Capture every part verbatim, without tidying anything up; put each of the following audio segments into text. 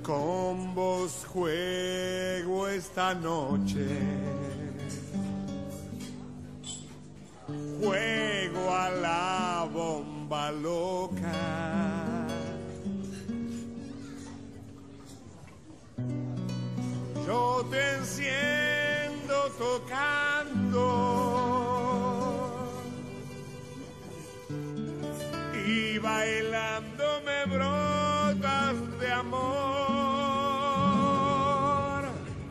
Con vos juego esta noche. Juego a la bomba loca. Yo te enciendo tocando y bailando me brotas de amor.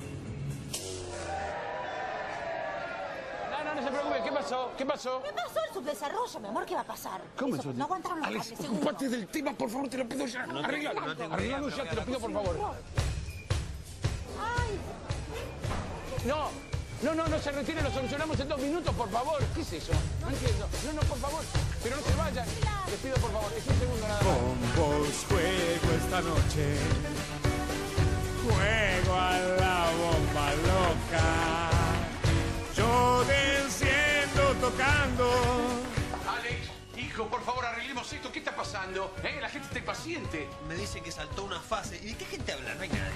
No, no, no se preocupe. ¿Qué pasó? ¿Qué pasó? ¿Qué pasó el subdesarrollo, mi amor? ¿Qué va a pasar? ¿Cómo Eso, eso? no aguantaron los Alex, cables, seguro. ocupate del tema, por favor, te lo pido ya. No, Arreglalo, no tengo arreglalo idea, ya, te lo pido, por favor. Ay, No, no, no, no se retire, lo solucionamos en dos minutos, por favor. ¿Qué es eso? No entiendo. No, no, por favor. Pero no se vayan. Les pido, por favor, es un segundo nada más. Con vos juego esta noche. Juego a la bomba loca. Yo te enciendo tocando. Alex, hijo, por favor, arreglemos esto. ¿Qué está pasando? ¿Eh? La gente está impaciente. Me dicen que saltó una fase. ¿Y de qué gente habla? No hay nadie.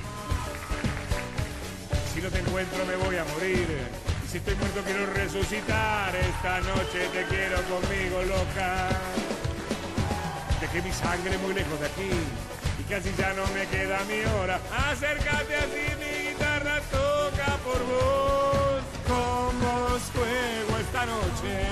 Si no te encuentro me voy a morir. Y si estoy muerto quiero resucitar. Esta noche te quiero conmigo, loca. Dejé mi sangre muy lejos de aquí y casi ya no me queda mi hora. Acércate así, mi guitarra toca por vos. Con vos juego esta noche.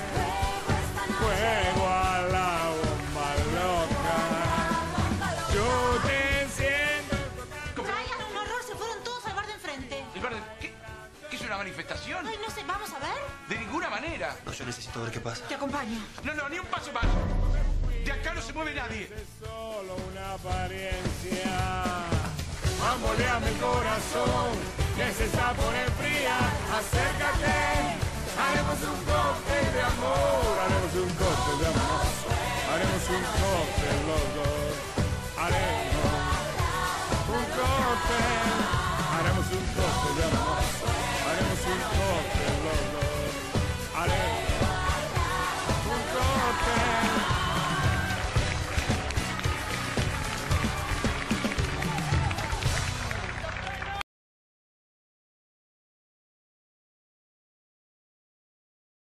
Juego a la bomba loca. Yo te enciendo. traigan un horror, se fueron todos al bar de enfrente. ¿El bar de- ¿Qué? ¿Qué es una manifestación? Ay, no sé, ¿vamos a ver? De ninguna manera. No, yo necesito ver qué pasa. Te acompaño. No, no, ni un paso más. De acá no se mueve nadie. Es solo una apariencia. Bamboleame el corazón, que se está por enfriar. Acércate, haremos un cóctel de amor. Haremos un cóctel de amor. Haremos un cóctel los dos. Haremos un cóctel.